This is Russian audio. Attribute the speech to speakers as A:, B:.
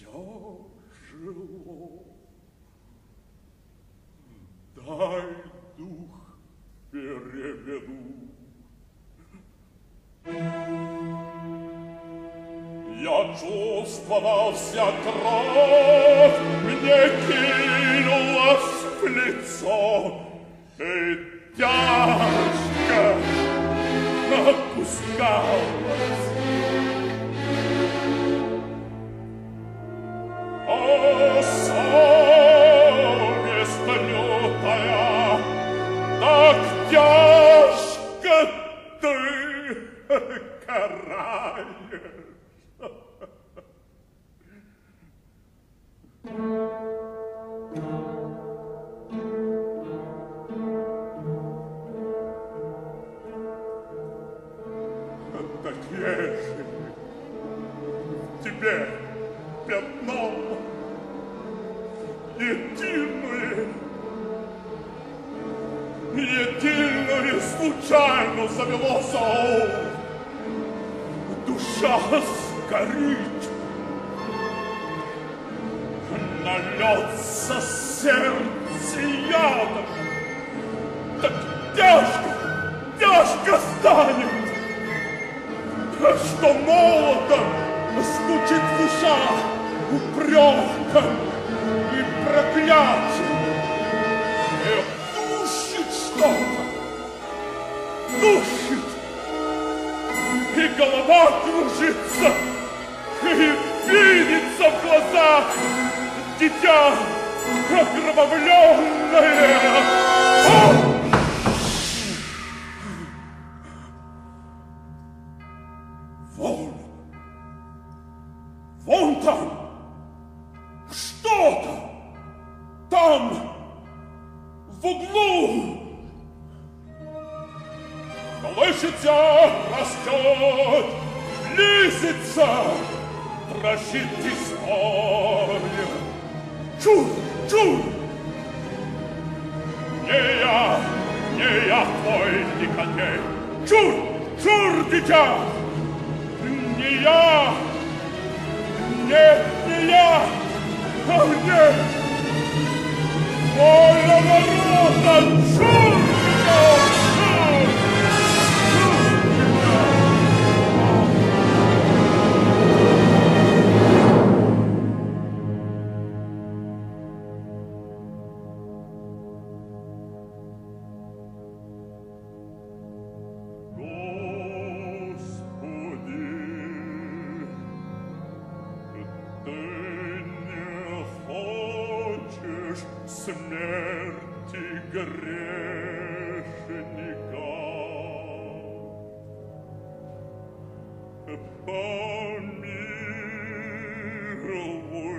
A: тяжело. Дай дух переведу. Я чувствовал, вся кровь мне кинулась в лицо, и тяжко опускалась. О, совесть лютая, так тяжко ты караешь. Так ежели в тебе пятном единую случайно завело зов, душа сгорит, нальется сердце ядом, так тяжко станет, что молотом стучит в ушах упреком и проклятием. Душит что-то, душит, и голова кружится, и видится в глазах дитя окровавленное. Вон там, что-то, там, в углу. Колышется, растет, близится, дрожит история. Чур, чур! Не я твой Никодей. Чур, чур, дитя! Не я! Нет, не я! Ах, нет! Воля ворота! Чур, дитя! Чур! Смерти грешника. Помилуй